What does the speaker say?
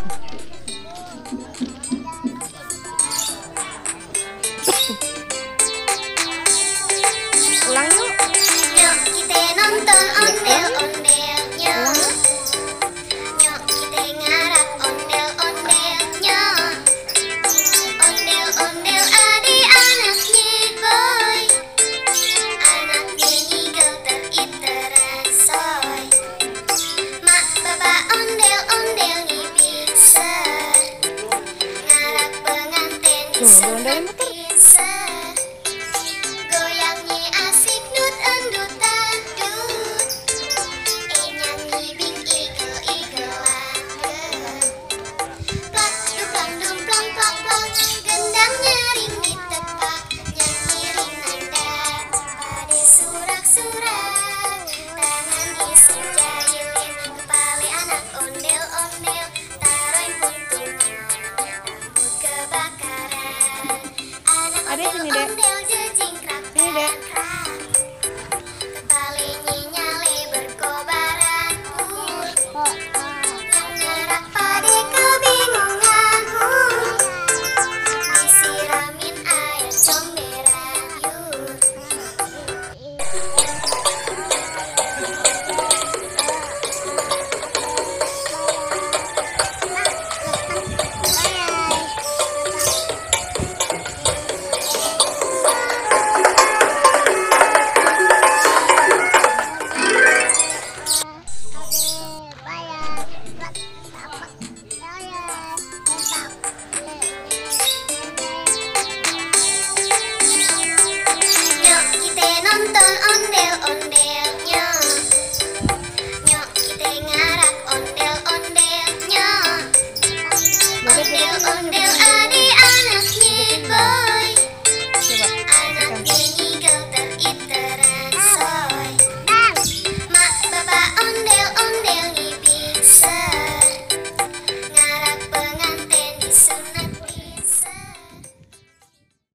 Ulang yuk. Yuk kita nonton ondel-ondelnya. Yuk kita ngarap ondel-ondelnya. Ondel-ondel adik anaknya boy. Anaknya ngigel teriteresoy. Mak bapak ondel-ondel bisa ngarap pengantin di senang pinser. Goyangnya asik dut endut tandut. Nyanyi bing igel igel lager. Plak duplang dumplang plak plak. Gendangnya ring ditepak. Nyanyi ring nada pada surak-surak. Tangan isi jahilin kepala anak ondel-ondel. Taroin puntungnya rambut kebakaran. Anak Adek sini, Dek. ondel-ondel jejingkrak Ini, Dek. krak. Kepalanya nyale berkobaran. Yang ngarap pade kebingungan. Disiramin air comberan yuk. Yuk kita nonton ondel-ondel.